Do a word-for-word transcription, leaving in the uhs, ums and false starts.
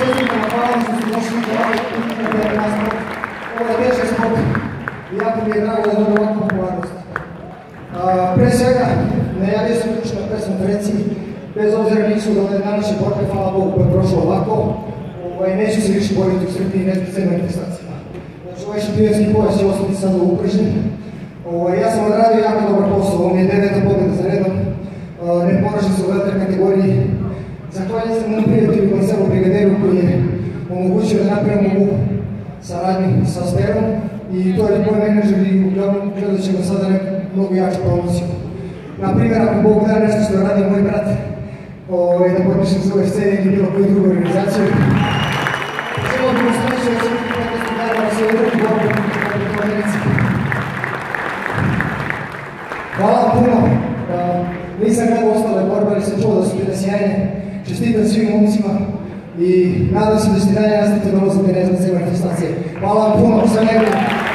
čestitam, hvala što ste došli do ovaj nasport. Ovo je težak sport i jako mi je drago da dobio ovakvu popularnost. Pre svega, najavio sam juče na pres konferenciji, bez obzira nisu da je današnje borbe, hvala Bogu, pa je prošlo ovako. Neću se više boriti u Srbiji i neću se manifestacijama. Znači, ovaj šampionski pojas će ostati sad upržen. Ja sam odradio jako dobar posao, ovo mi je deveta pobjeda za redom. Ne poražem se u velter kategoriji. Zahvaljujem se mojom prijatelju Marcelu Brigaderu koji je omogućio da napravimo ovu saradnju sa Sperom i to je moj menadžer i uglavnom gledat ćemo sada mnogo jaču promociju. Naprimjer, ako Bog da nešto što radi moj brat, da potpišem za U F C ili bilo koju drugu organizaciju. Želeo bih ustanići da se biti protestno dana da se udruži borbu u konferenci. Hvala vam puno. Nisam gledao ostale borbe, ali sam čuo da su bile sjajne. Čestitam svim momcima i nadam se da ćete dalje nastaviti dolaziti na manifestacije. Hvala vam puno, sve najbolje.